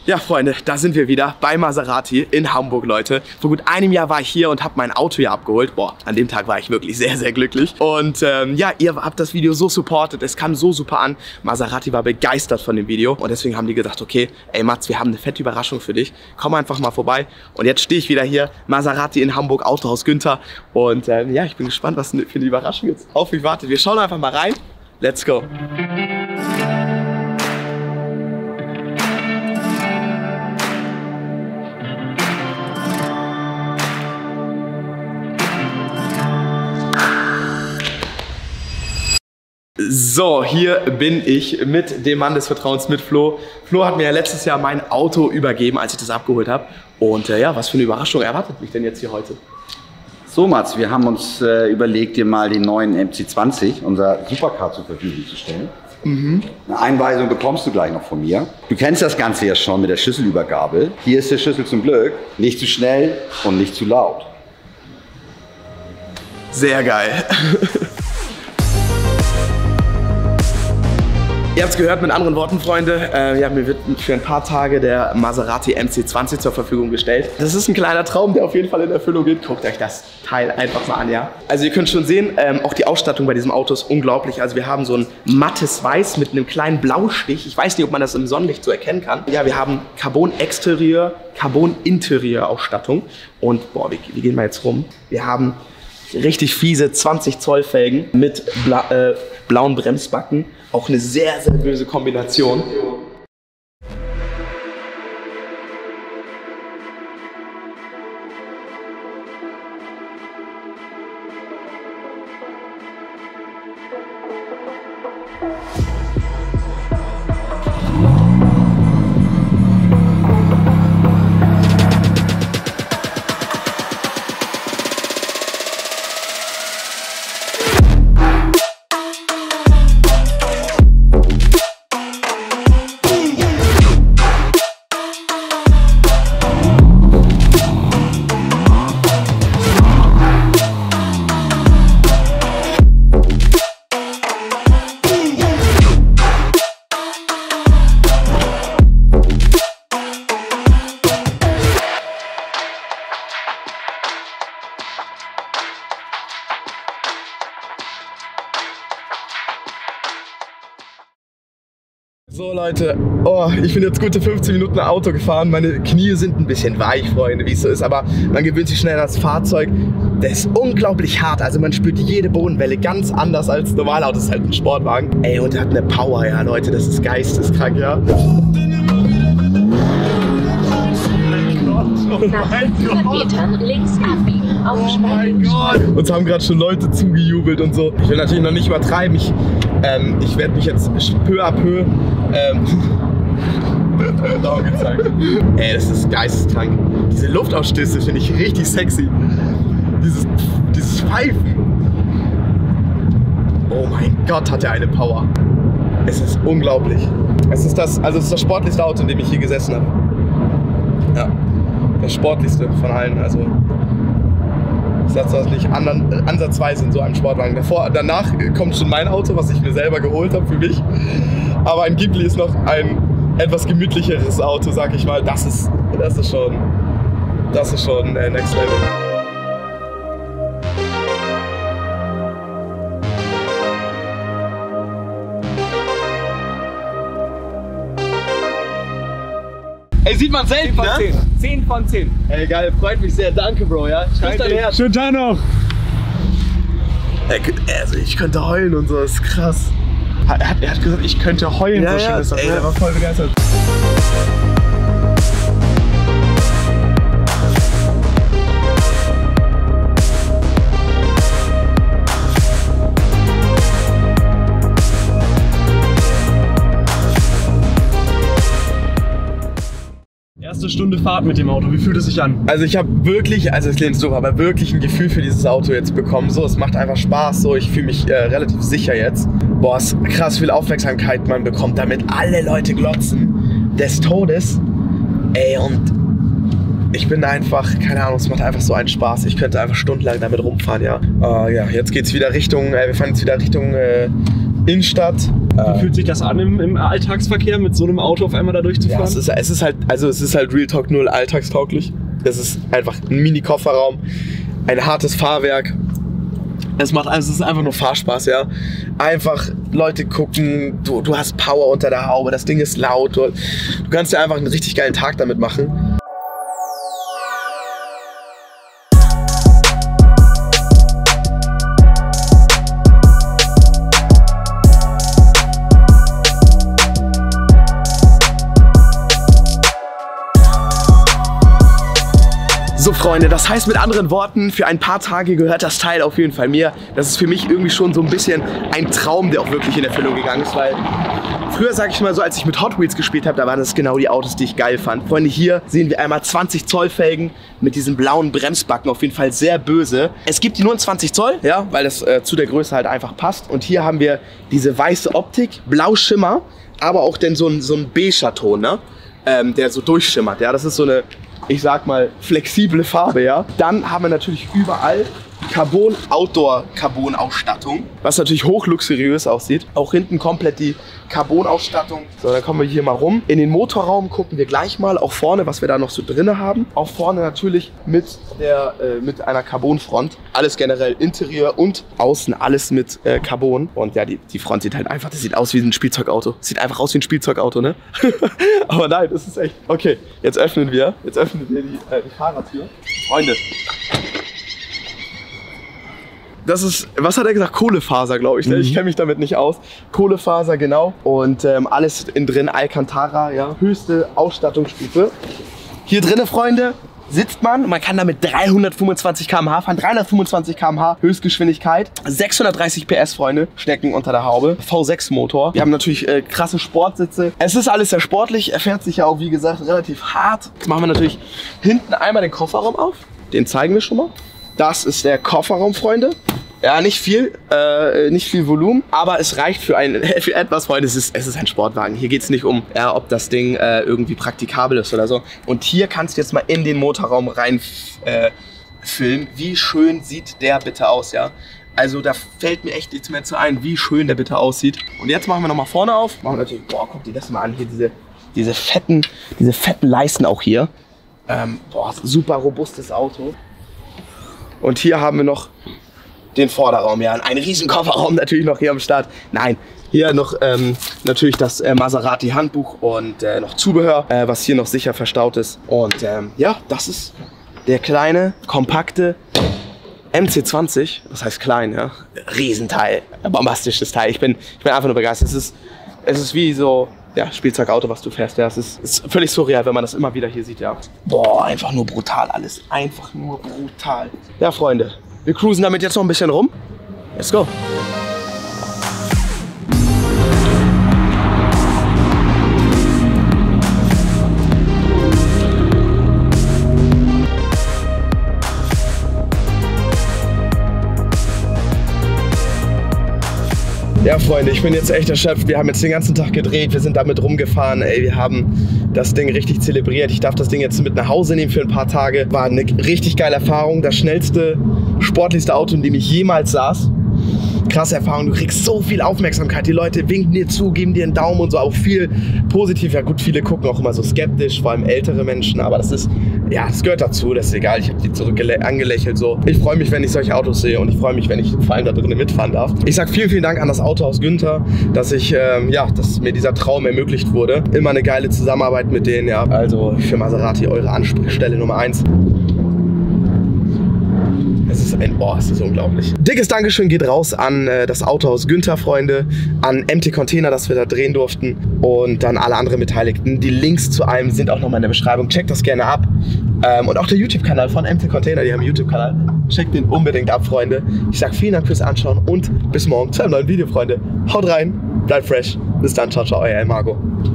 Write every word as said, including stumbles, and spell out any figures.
Ja, Freunde, da sind wir wieder bei Maserati in Hamburg, Leute. Vor gut einem Jahr war ich hier und habe mein Auto hier abgeholt. Boah, an dem Tag war ich wirklich sehr, sehr glücklich. Und ähm, ja, ihr habt das Video so supportet. Es kam so super an. Maserati war begeistert von dem Video. Und deswegen haben die gedacht, okay, ey Mats, wir haben eine fette Überraschung für dich. Komm einfach mal vorbei. Und jetzt stehe ich wieder hier. Maserati in Hamburg, Autohaus Günther. Und ähm, ja, ich bin gespannt, was für eine Überraschung jetzt auf mich wartet. Wir schauen einfach mal rein. Let's go. So, hier bin ich mit dem Mann des Vertrauens, mit Flo. Flo hat mir ja letztes Jahr mein Auto übergeben, als ich das abgeholt habe. Und äh, ja, was für eine Überraschung erwartet mich denn jetzt hier heute? So Mats, wir haben uns äh, überlegt, dir mal den neuen M C zwanzig, unser Supercar, zur Verfügung zu stellen. Mhm. Eine Einweisung bekommst du gleich noch von mir. Du kennst das Ganze ja schon mit der Schlüsselübergabe. Hier ist der Schlüssel zum Glück. Nicht zu schnell und nicht zu laut. Sehr geil. Ihr habt es gehört, mit anderen Worten, Freunde, äh, ja, mir wird für ein paar Tage der Maserati M C zwanzig zur Verfügung gestellt. Das ist ein kleiner Traum, der auf jeden Fall in Erfüllung geht. Guckt euch das Teil einfach mal an, ja. Also ihr könnt schon sehen, ähm, auch die Ausstattung bei diesem Auto ist unglaublich. Also wir haben so ein mattes Weiß mit einem kleinen Blaustich. Ich weiß nicht, ob man das im Sonnenlicht so erkennen kann. Ja, wir haben Carbon-Exterieur, Carbon-Interieur-Ausstattung. Und boah, wie, wie gehen wir jetzt rum? Wir haben richtig fiese zwanzig Zoll Felgen mit bla äh, blauen Bremsbacken. Auch eine sehr, sehr böse Kombination. So Leute, oh, ich bin jetzt gute fünfzehn Minuten Auto gefahren. Meine Knie sind ein bisschen weich, Freunde, wie es so ist. Aber man gewöhnt sich schnell an das Fahrzeug. Der ist unglaublich hart. Also man spürt jede Bodenwelle ganz anders als normale Autos. Das ist halt ein Sportwagen. Ey, und der hat eine Power, ja Leute. Das ist geisteskrank, ja. Oh mein Gott. Metern links abbiegen. Oh mein Gott. Uns haben gerade schon Leute zugejubelt und so. Ich will natürlich noch nicht übertreiben. Ich, ähm, ich werde mich jetzt peu à peu ähm, gezeigt. Ey, das ist geisteskrank. Diese Luftaustöße finde ich richtig sexy. Dieses, dieses Pfeifen. Oh mein Gott, hat er eine Power. Es ist unglaublich. Es ist das, also es ist das sportlichste Auto, in dem ich hier gesessen habe. Ja. Das sportlichste von allen, also ich sag das nicht andern, ansatzweise in so einem Sportwagen. Davor, danach kommt schon mein Auto, was ich mir selber geholt habe für mich. Aber ein Ghibli ist noch ein etwas gemütlicheres Auto, sag ich mal. Das ist, das ist schon, das ist schon äh, Next Level. Ey, sieht man selten, ne? zehn von zehn. Ey, geil, freut mich sehr. Danke, Bro, ja. Schreib dein Herz. Schönen Tag noch. Also, ich könnte heulen und so, das ist krass. Er hat, er hat gesagt, ich könnte heulen. Ja, ja, ey, der war voll begeistert. Erste Stunde Fahrt mit dem Auto, wie fühlt es sich an? Also ich habe wirklich, also es klingt so, aber wirklich ein Gefühl für dieses Auto jetzt bekommen. So, es macht einfach Spaß, so, ich fühle mich äh, relativ sicher jetzt. Boah, es ist krass viel Aufmerksamkeit man bekommt, damit alle Leute glotzen des Todes. Ey, und ich bin einfach, keine Ahnung, es macht einfach so einen Spaß. Ich könnte einfach stundenlang damit rumfahren, ja. Äh, ja, jetzt geht's wieder Richtung, äh, wir fahren jetzt wieder Richtung äh, Innenstadt. Wie fühlt sich das an im, im Alltagsverkehr, mit so einem Auto auf einmal da durchzufahren? Ja, es ist, es ist halt, also es ist halt Real Talk null alltagstauglich. Es ist einfach ein Mini-Kofferraum, ein hartes Fahrwerk. Es macht alles, es ist einfach nur Fahrspaß, ja. Einfach Leute gucken, du, du hast Power unter der Haube, das Ding ist laut, du, du kannst dir einfach einen richtig geilen Tag damit machen. So Freunde, das heißt mit anderen Worten, für ein paar Tage gehört das Teil auf jeden Fall mir. Das ist für mich irgendwie schon so ein bisschen ein Traum, der auch wirklich in Erfüllung gegangen ist, weil früher, sag ich mal so, als ich mit Hot Wheels gespielt habe, da waren das genau die Autos, die ich geil fand. Freunde, hier sehen wir einmal zwanzig Zoll Felgen mit diesen blauen Bremsbacken, auf jeden Fall sehr böse. Es gibt die nur in zwanzig Zoll, ja, weil das äh, zu der Größe halt einfach passt. Und hier haben wir diese weiße Optik, Blauschimmer, aber auch denn so ein, so ein beiger Ton, ne? Ähm, der so durchschimmert, ja, das ist so eine, ich sag mal, flexible Farbe, ja. Dann haben wir natürlich überall Carbon Outdoor Carbon Ausstattung, was natürlich hochluxuriös aussieht. Auch hinten komplett die Carbon Ausstattung. So, dann kommen wir hier mal rum. In den Motorraum gucken wir gleich mal, auch vorne, was wir da noch so drin haben. Auch vorne natürlich mit der äh, mit einer Carbon Front. Alles generell Interieur und außen alles mit äh, Carbon. Und ja, die, die Front sieht halt einfach, das sieht aus wie ein Spielzeugauto. Sieht einfach aus wie ein Spielzeugauto, ne? Aber nein, das ist echt. Okay, jetzt öffnen wir, jetzt öffnen wir die, äh, die Fahrertür. Freunde. Das ist, was hat er gesagt? Kohlefaser, glaube ich. Ne? Mhm. Ich kenne mich damit nicht aus. Kohlefaser, genau. Und ähm, alles innen drin, Alcantara, ja. Höchste Ausstattungsstufe. Hier drinnen, Freunde, sitzt man. Man kann damit dreihundertfünfundzwanzig Kilometer pro Stunde fahren. dreihundertfünfundzwanzig Kilometer pro Stunde Höchstgeschwindigkeit. sechshundertreißig P S, Freunde. Stecken unter der Haube. V sechs Motor. Wir haben natürlich äh, krasse Sportsitze. Es ist alles sehr sportlich. Er fährt sich ja auch, wie gesagt, relativ hart. Jetzt machen wir natürlich hinten einmal den Kofferraum auf. Den zeigen wir schon mal. Das ist der Kofferraum, Freunde. Ja, nicht viel, äh, nicht viel Volumen, aber es reicht für, ein, für etwas, Freunde. Es ist, es ist ein Sportwagen. Hier geht es nicht um, ja, ob das Ding äh, irgendwie praktikabel ist oder so. Und hier kannst du jetzt mal in den Motorraum rein äh, filmen. Wie schön sieht der bitte aus, ja? Also da fällt mir echt nichts mehr zu ein, wie schön der bitte aussieht. Und jetzt machen wir nochmal vorne auf. Machen wir natürlich, boah, guck dir das mal an. Hier diese, diese fetten, diese fetten Leisten auch hier. Ähm, boah, super robustes Auto. Und hier haben wir noch den Vorderraum, ja, ein riesen Kofferraum natürlich noch hier am Start. Nein, hier noch ähm, natürlich das äh, Maserati Handbuch und äh, noch Zubehör, äh, was hier noch sicher verstaut ist. Und ähm, ja, das ist der kleine, kompakte M C zwanzig. Das heißt klein, ja, Riesenteil, bombastisches Teil. Ich bin, ich bin einfach nur begeistert. Es ist, es ist wie so, ja, Spielzeugauto, was du fährst. Ja, es ist, ist völlig surreal, wenn man das immer wieder hier sieht, ja. Boah, einfach nur brutal alles. Einfach nur brutal. Ja, Freunde, wir cruisen damit jetzt noch ein bisschen rum. Let's go. Ja, Freunde, ich bin jetzt echt erschöpft. Wir haben jetzt den ganzen Tag gedreht, wir sind damit rumgefahren. Ey, wir haben das Ding richtig zelebriert. Ich darf das Ding jetzt mit nach Hause nehmen für ein paar Tage. War eine richtig geile Erfahrung. Das schnellste, sportlichste Auto, in dem ich jemals saß. Krasse Erfahrung, du kriegst so viel Aufmerksamkeit. Die Leute winken dir zu, geben dir einen Daumen und so, auch viel positiv. Ja gut, viele gucken auch immer so skeptisch, vor allem ältere Menschen, aber das ist, ja, das gehört dazu, das ist egal. Ich habe die zurück angelächelt so. Ich freue mich, wenn ich solche Autos sehe und ich freue mich, wenn ich vor allem da drinnen mitfahren darf. Ich sag vielen, vielen Dank an das Autohaus Günther, dass ich, ähm, ja, dass mir dieser Traum ermöglicht wurde. Immer eine geile Zusammenarbeit mit denen, ja. Also für Maserati eure Ansprechstelle Nummer eins. Es ist ein, boah, es ist unglaublich. Dickes Dankeschön geht raus an äh, das Autohaus Günther, Freunde, an M T Container, dass wir da drehen durften und dann alle anderen Beteiligten. Die Links zu allem sind auch nochmal in der Beschreibung. Checkt das gerne ab. Ähm, und auch der YouTube-Kanal von M T Container, die haben einen YouTube-Kanal. Checkt den unbedingt ab, Freunde. Ich sag vielen Dank fürs Anschauen und bis morgen zu einem neuen Video, Freunde. Haut rein, bleibt fresh. Bis dann, ciao, ciao, euer El Mago.